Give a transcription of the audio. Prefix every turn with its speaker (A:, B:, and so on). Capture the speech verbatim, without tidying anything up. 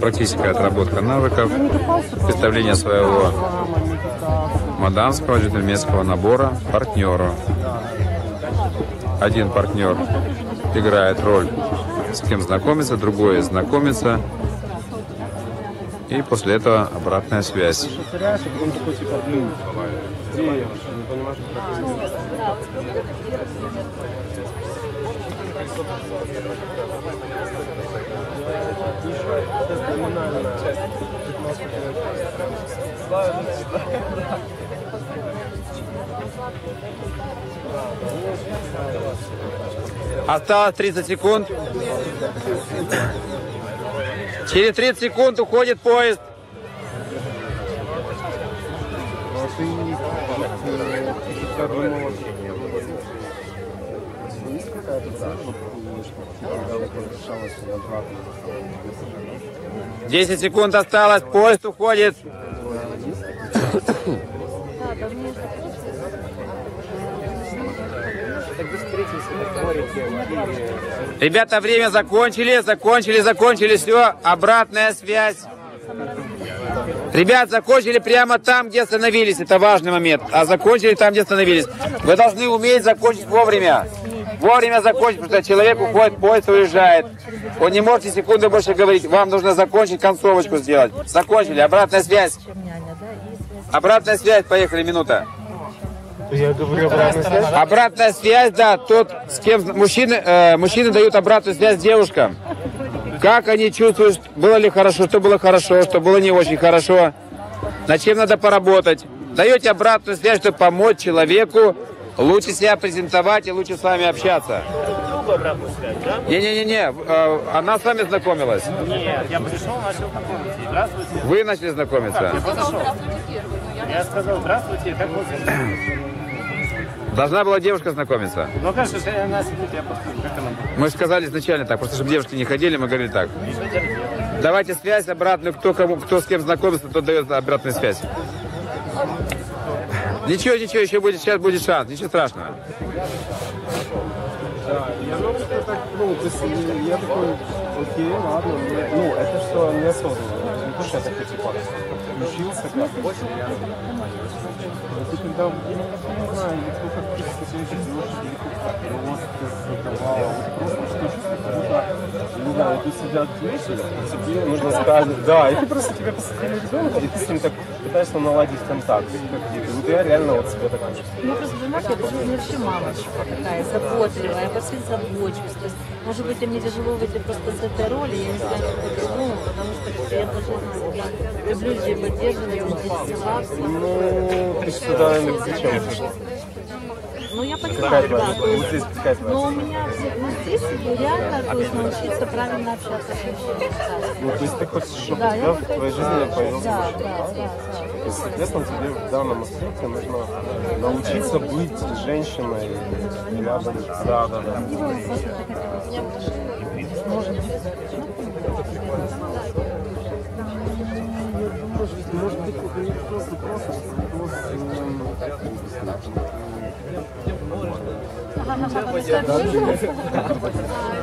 A: практическая отработка навыков, представление своего мадамского, джентльменского набора партнеру. Один партнер играет роль, с кем знакомиться, другой знакомится. И после этого обратная связь. Осталось тридцать секунд. Через тридцать секунд уходит поезд. Десять секунд осталось, поезд уходит. Ребята, время закончили, закончили, закончили, все, обратная связь. Ребят, закончили прямо там, где остановились, это важный момент. А закончили там, где остановились. Вы должны уметь закончить вовремя. Вовремя закончить, потому что человек уходит, поезд уезжает. Он не может секунды больше говорить. Вам нужно закончить, концовочку сделать. Закончили, обратная связь. Обратная связь, поехали, минута.
B: Я говорю, обратная связь?
A: Обратная связь, да, тот, с кем мужчины, э, мужчины дают обратную связь девушкам. Как они чувствуют, было ли хорошо, что было хорошо, что было не очень хорошо, над чем надо поработать. Даете обратную связь, чтобы помочь человеку лучше себя презентовать и лучше с вами общаться. Не-не-не-не, она с вами знакомилась.
B: Нет, я пришел, начал знакомиться. Здравствуйте.
A: Вы начали знакомиться.
B: Я подошел. Я сказал, здравствуйте, как вы?
A: Должна была девушка знакомиться.
B: Ну, конечно, она сидит, я подхожу. Как она будет?
A: Мы же сказали изначально так, просто чтобы девушки не ходили, мы говорили так. Давайте связь обратную, кто, кому, кто с кем знакомится, тот дает обратную связь. Ничего, ничего, еще будет, сейчас будет шанс, ничего страшного.
C: Да, я ну, так, ну, то есть я такой, окей, ладно, мне, ну, это что неосознанно, не то, что я такой, типа, включился как-то. Но ты когда, ну, не знаю, или кто как ты с этим живешь, или как-то просто создавал, просто что чувствуешь, как будто, не знаю, тут сидят дети, тебе нужно сказать, да, и ты просто тебе посадили ребенка, и ты с ним так пытаешься наладить контакт, какие-то, вот я реально вот себя так чувствую.
D: Ну, просто, понимаешь, я тоже не вообще мамочка такая, заботливая, я по всем забочусь. То есть, может быть, мне тяжело выйти просто с этой роли, я не знаю, как это, ну, потому что я даже я люблю людей поддерживать, интересоваться.
C: Ну, ты сюда зачем?
D: Ну, я понимаю, да, то есть,
C: здесь
D: но у меня, ну, здесь реально, то есть, научиться правильно общаться с мужчиной.
C: Ну, то есть ты хочешь, чтобы
D: Да,
C: у тебя
D: я
C: в твоей жизни появился
D: да,
C: мужчина?
D: да, да, да.
C: То есть, соответственно, тебе в данном аспекте нужно научиться быть женщиной рядом. Да, да, да. Может быть, это не просто, просто, просто,